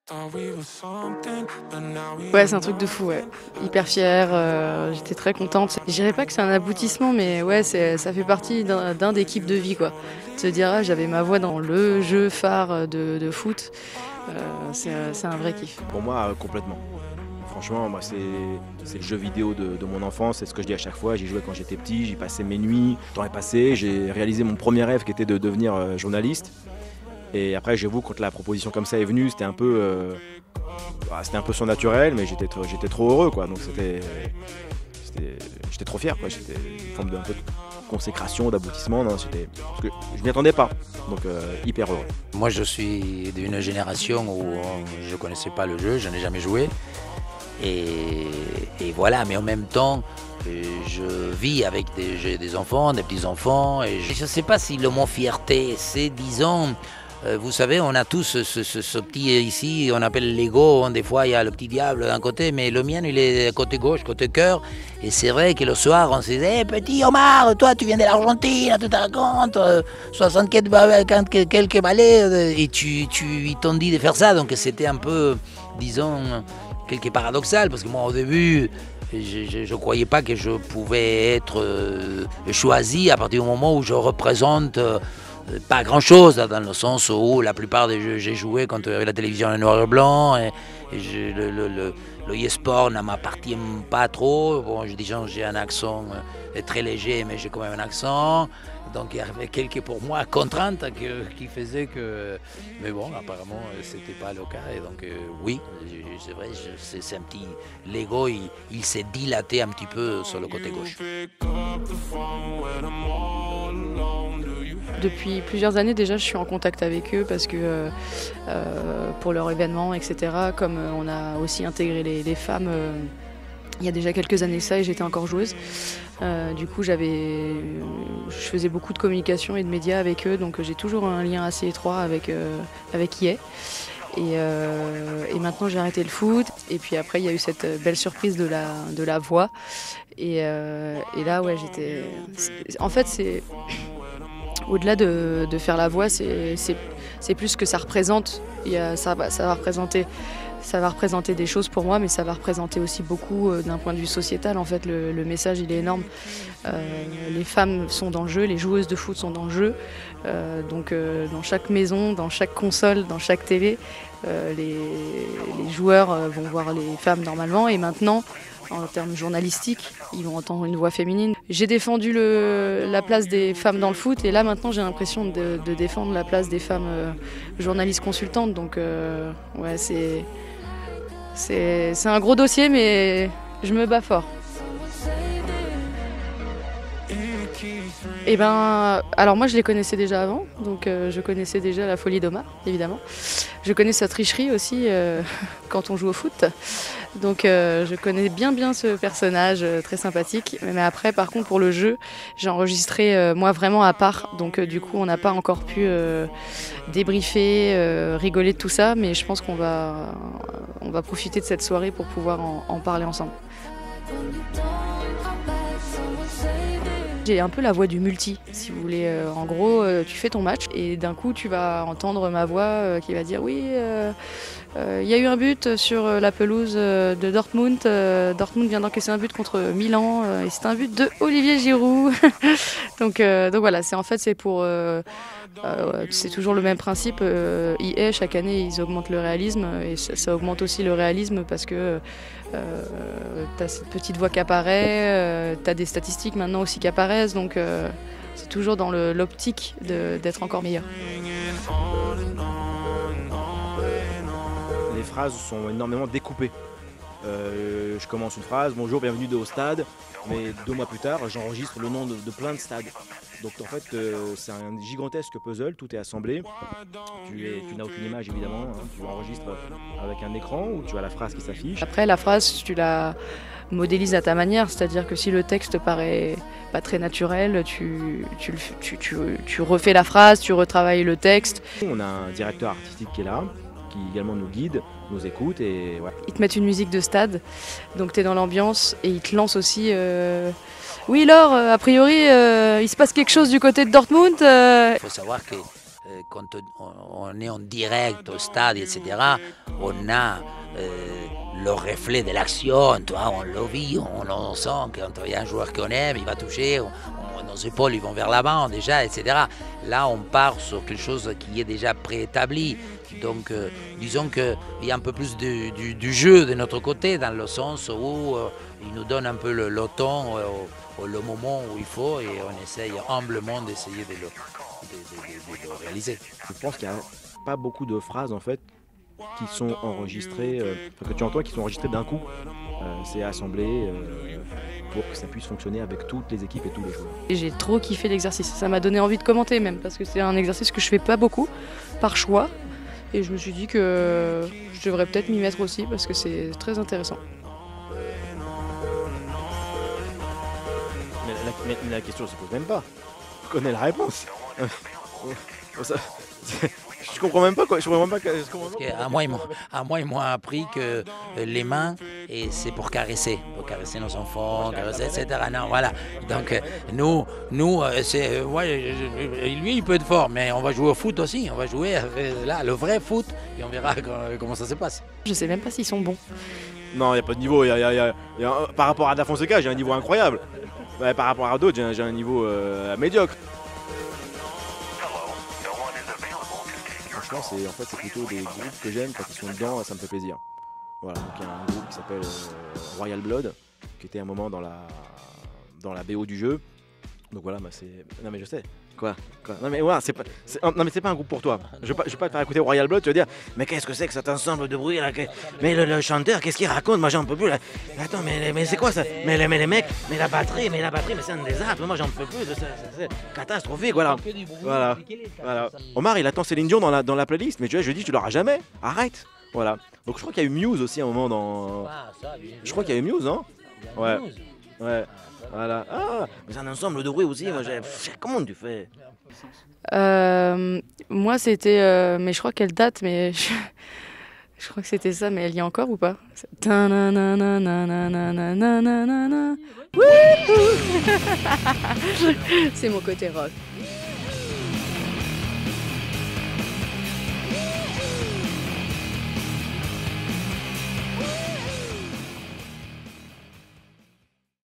Ouais, c'est un truc de fou, ouais. Hyper fière, j'étais très contente. Je dirais pas que c'est un aboutissement, mais ouais, ça fait partie d'un des kiffs de vie, quoi. De se dire, ah, j'avais ma voix dans le jeu phare de foot, c'est un vrai kiff. Pour moi, complètement. Franchement, moi, c'est le jeu vidéo de mon enfance, c'est ce que je dis à chaque fois. J'y jouais quand j'étais petit, j'y passais mes nuits, le temps est passé. J'ai réalisé mon premier rêve qui était de devenir journaliste. Et après, j'avoue, quand la proposition comme ça est venue, c'était un peu surnaturel, mais j'étais trop heureux, quoi. Donc j'étais trop fier, quoi. C'était une forme de, un peu de consécration, d'aboutissement. Parce que je m'y attendais pas, donc hyper heureux. Moi, je suis d'une génération où je ne connaissais pas le jeu, je n'ai jamais joué. Et voilà, mais en même temps, je vis avec des enfants, des petits-enfants. Et je ne sais pas si le mot fierté, c'est, disons, vous savez, on a tous ce petit ici, on appelle l'ego. Des fois, il y a le petit diable d'un côté, mais le mien, il est côté gauche, côté cœur. Et c'est vrai que le soir, on se disait, hey, petit Omar, toi, tu viens de l'Argentine, tu te racontes, 64 quelques balais, et ils t'ont dit de faire ça. Donc c'était un peu, disons, quelque paradoxal, parce que moi, au début, je ne croyais pas que je pouvais être choisi à partir du moment où je représente pas grand-chose, dans le sens où la plupart des jeux j'ai joué quand la télévision est noir et blanc, et le e-sport ne m'appartient pas trop. Bon, disons, j'ai un accent très léger, mais j'ai quand même un accent. Donc il y avait quelques, pour moi, contraintes qui faisaient que... Mais bon, apparemment, c'était pas le cas. Et donc oui, c'est vrai, c'est un petit... L'ego, il s'est dilaté un petit peu sur le côté gauche. Depuis plusieurs années déjà, je suis en contact avec eux parce que pour leur événement, etc., comme on a aussi intégré les femmes il y a déjà quelques années ça et j'étais encore joueuse. Du coup, je faisais beaucoup de communication et de médias avec eux, donc j'ai toujours un lien assez étroit avec EA. Et maintenant, j'ai arrêté le foot. Et puis après, il y a eu cette belle surprise de la voix. Et là, ouais, j'étais... En fait, c'est... Au-delà de faire la voix, c'est plus ce que ça représente. Ça va représenter des choses pour moi, mais ça va représenter aussi beaucoup d'un point de vue sociétal. En fait, le message, il est énorme. Les femmes sont dans le jeu, les joueuses de foot sont dans le jeu. Donc, dans chaque maison, dans chaque console, dans chaque télé, les joueurs vont voir les femmes normalement. Et maintenant, en termes journalistiques, ils vont entendre une voix féminine. J'ai défendu la place des femmes dans le foot et là maintenant j'ai l'impression de défendre la place des femmes journalistes consultantes. Donc ouais, c'est un gros dossier mais je me bats fort. Et ben, alors moi je les connaissais déjà avant, donc je connaissais déjà la folie d'Omar, évidemment. Je connais sa tricherie aussi quand on joue au foot. Donc je connais bien ce personnage très sympathique. Mais après, par contre, pour le jeu, j'ai enregistré moi vraiment à part. Donc du coup, on n'a pas encore pu débriefer, rigoler de tout ça. Mais je pense qu'on va profiter de cette soirée pour pouvoir en parler ensemble. J'ai un peu la voix du multi, si vous voulez. En gros, tu fais ton match et d'un coup, tu vas entendre ma voix qui va dire oui, il y a eu un but sur la pelouse de Dortmund. Dortmund vient d'encaisser un but contre Milan et c'est un but de Olivier Giroud. donc voilà, c'est toujours le même principe. EA, chaque année, ils augmentent le réalisme et ça augmente aussi le réalisme parce que t'as cette petite voix qui apparaît, t'as des statistiques maintenant aussi qui apparaissent, donc c'est toujours dans l'optique d'être encore meilleur. Les phrases sont énormément découpées. Je commence une phrase, bonjour, bienvenue au stade, mais 2 mois plus tard, j'enregistre le nom de plein de stades. Donc en fait, c'est un gigantesque puzzle, tout est assemblé. Tu n'as aucune image évidemment, hein. Tu enregistres avec un écran où tu as la phrase qui s'affiche. Après, la phrase, tu la modélises à ta manière, c'est-à-dire que si le texte paraît pas très naturel, tu refais la phrase, tu retravailles le texte. On a un directeur artistique qui est là, qui également nous guide, nous écoute et ouais. Ils te mettent une musique de stade, donc tu es dans l'ambiance et ils te lancent aussi oui Laure, a priori il se passe quelque chose du côté de Dortmund. Il faut savoir que quand on est en direct au stade, etc., on a le reflet de l'action, on le vit, on le sent. Quand il y a un joueur qu'on aime, il va toucher, nos épaules ils vont vers l'avant déjà, etc. Là, on part sur quelque chose qui est déjà préétabli. Donc, disons qu'il y a un peu plus du jeu de notre côté, dans le sens où il nous donne un peu le temps, le moment où il faut, et on essaye humblement d'essayer de le réaliser. Je pense qu'il n'y a pas beaucoup de phrases en fait qui sont enregistrées, que tu entends, qui sont enregistrées d'un coup. C'est assemblé pour que ça puisse fonctionner avec toutes les équipes et tous les joueurs. Et j'ai trop kiffé l'exercice, ça m'a donné envie de commenter même, parce que c'est un exercice que je fais pas beaucoup, par choix. Et je me suis dit que je devrais peut-être m'y mettre aussi, parce que c'est très intéressant. Mais la question ne se pose même pas. Je connais la réponse. Je comprends même pas quoi. Je comprends même pas. À moi, ils m'ont appris que les mains, et c'est pour caresser nos enfants, caresser, etc. Non, voilà. Donc nous, c'est, lui, il peut être fort, mais on va jouer au foot aussi. On va jouer là, le vrai foot, et on verra comment ça se passe. Je sais même pas s'ils sont bons. Non, il n'y a pas de niveau. Par rapport à Da Fonseca, j'ai un niveau incroyable. Par rapport à d'autres, j'ai un niveau médiocre. Franchement, c'est plutôt des groupes que j'aime quand ils sont dedans, ça me fait plaisir. Voilà, donc il y a un groupe qui s'appelle Royal Blood, qui était un moment dans la BO du jeu. Donc voilà, c'est. Non mais je sais. Quoi Non mais voilà, c'est pas un groupe pour toi. Je vais pas te faire écouter Royal Blood, tu vas dire mais qu'est-ce que c'est que cet ensemble de bruit là Mais le chanteur, qu'est-ce qu'il raconte? Moi j'en peux plus là. Attends, mais c'est quoi ça? Mais les mecs, mais la batterie, mais c'est un désastre. Moi j'en peux plus. C'est catastrophique, voilà. Voilà. Omar, il attend Céline Dion dans la playlist, mais je dis tu l'auras jamais. Arrête. Voilà. Donc je crois qu'il y a eu Muse aussi à un moment dans. Je crois qu'il y a eu Muse, hein? Ouais. Ouais. Voilà. Ah, mais c'est un ensemble de bruit aussi. Moi, comment tu fais? Moi, c'était. Mais je crois qu'elle date, mais je crois que c'était ça, mais elle y est encore ou pas? C'est mon côté rock.